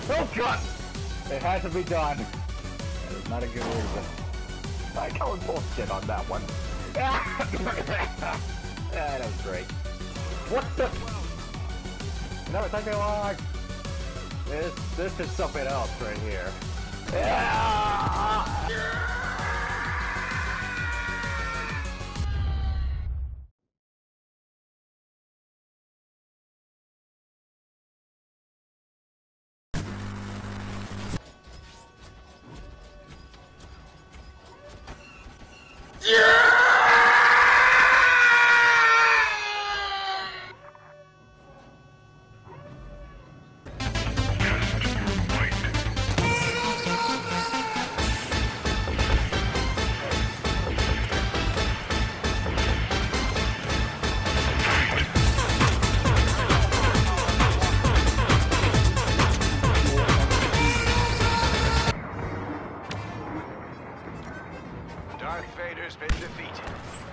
Oh god! It had to be done. That is not a good reason. I called bullshit on that one. That was great. What the? No, it's not gonna lie. This is something else right here. Been defeated.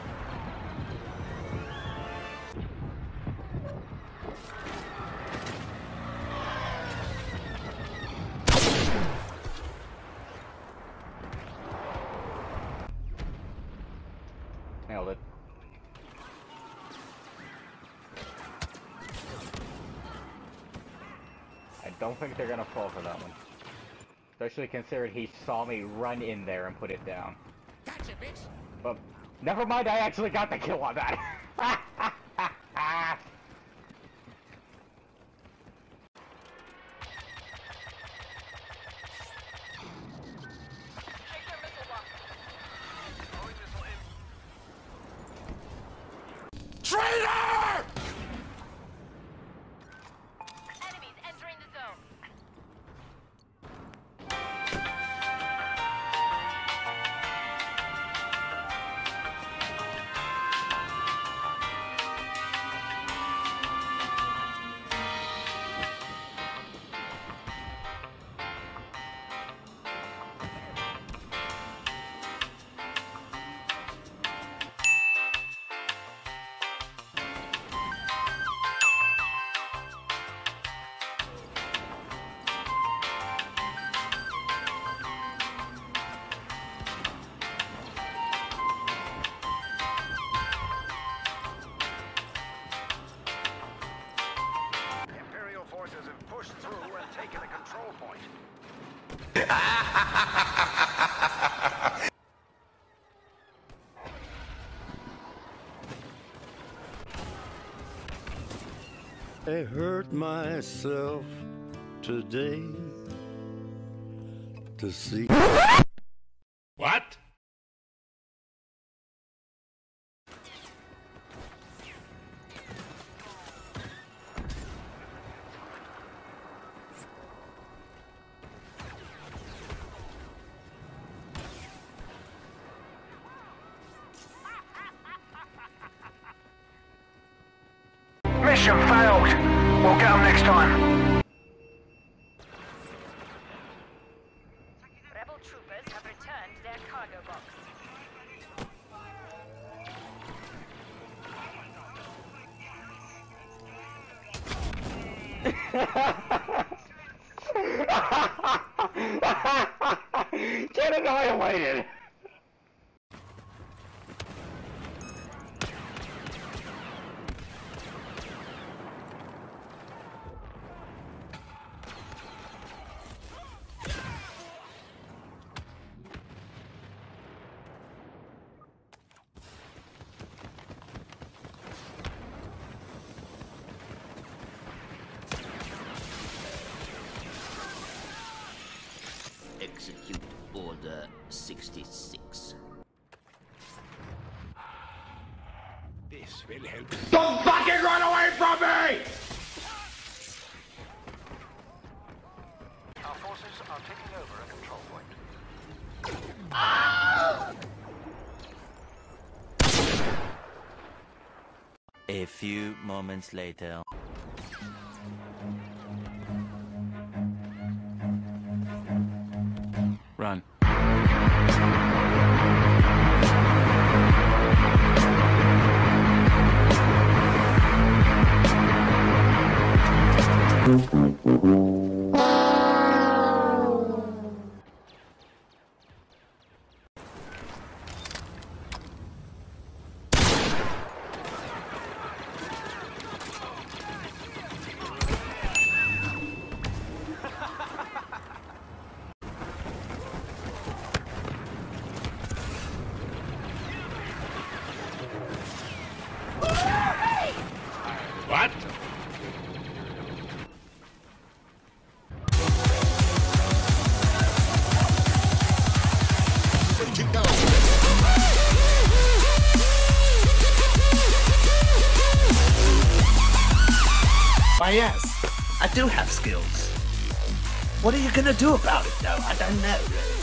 Nailed it. I don't think they're gonna fall for that one. Especially considering he saw me run in there and put it down. Gotcha, bitch! But never mind, I actually got the kill on that. Traitor! Enemies entering the zone. Pushed through and taken a control point. I hurt myself today to see. What? Mission failed. We'll get them next time. Rebel troopers have returned their cargo box. Get annihilated! Execute Order 66. This will help. Don't fucking run away from me! Our forces are taking over a control point. A few moments later. Run. Why, yes, I do have skills. What are you gonna do about it, though? I don't know.